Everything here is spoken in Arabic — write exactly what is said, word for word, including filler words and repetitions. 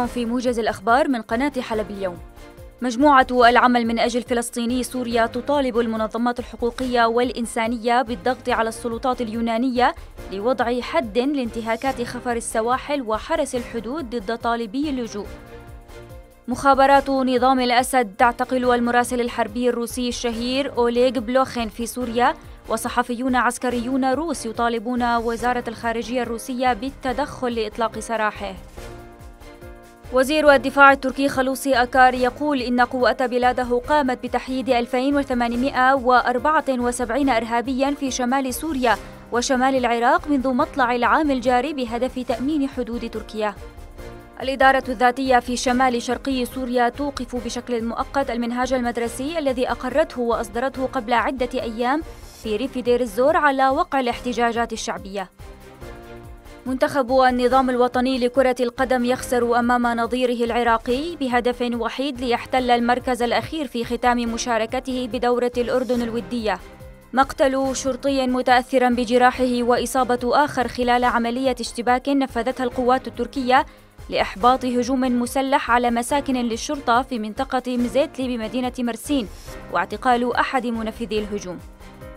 بكم في موجز الأخبار من قناة حلب اليوم. مجموعة العمل من أجل فلسطيني سوريا تطالب المنظمات الحقوقية والإنسانية بالضغط على السلطات اليونانية لوضع حد لانتهاكات خفر السواحل وحرس الحدود ضد طالبي اللجوء. مخابرات نظام الأسد تعتقل المراسل الحربي الروسي الشهير أوليغ بلوخين في سوريا، وصحفيون عسكريون روس يطالبون وزارة الخارجية الروسية بالتدخل لإطلاق سراحه. وزير الدفاع التركي خلوصي أكار يقول إن قوات بلاده قامت بتحييد ألفين وثمانمائة وأربعة وسبعين إرهابياً في شمال سوريا وشمال العراق منذ مطلع العام الجاري بهدف تأمين حدود تركيا. الإدارة الذاتية في شمال شرقي سوريا توقف بشكل مؤقت المنهاج المدرسي الذي أقرته وأصدرته قبل عدة أيام في ريف دير الزور على وقع الاحتجاجات الشعبية. منتخب النظام الوطني لكرة القدم يخسر أمام نظيره العراقي بهدف وحيد ليحتل المركز الأخير في ختام مشاركته بدورة الأردن الودية. مقتل شرطي متأثرا بجراحه وإصابة آخر خلال عملية اشتباك نفذتها القوات التركية لإحباط هجوم مسلح على مساكن للشرطة في منطقة مزيتلي بمدينة مرسين، واعتقال أحد منفذي الهجوم.